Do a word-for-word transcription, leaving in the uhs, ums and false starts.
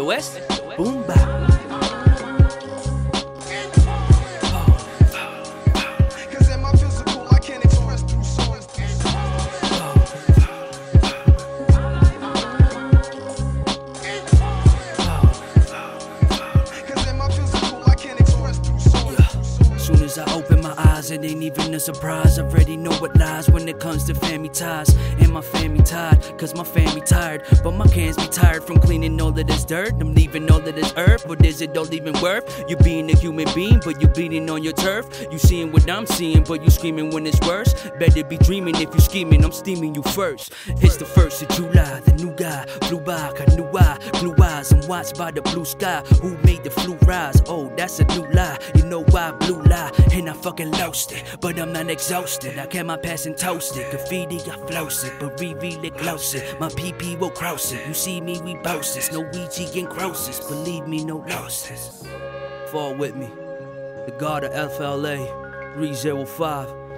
Esto es Boom Bap. Soon as I open my eyes, it ain't even a surprise. I already know what lies when it comes to family ties. And my family tired, cause my family tired. But my cans be tired from cleaning all of this dirt. I'm leaving all of this earth, but is it all even worth? You being a human being, but you bleeding on your turf. You seeing what I'm seeing, but you screaming when it's worse. Better be dreaming if you scheming, I'm steaming you first. It's the first of July, the new guy flew by, got new eye, blue eyes. I'm watched by the blue sky. Who made the flu rise? Oh, that's a new lie. You know why blue lie? And I fucking lost it, but I'm not exhausted. I kept my passion toasted. Graffiti, I flows it, but reveal it closer. My P P will cross it. You see me, we boast this. No Ouija and crosses. Believe me, no losses. Fall with me. The God of F L A, three oh five.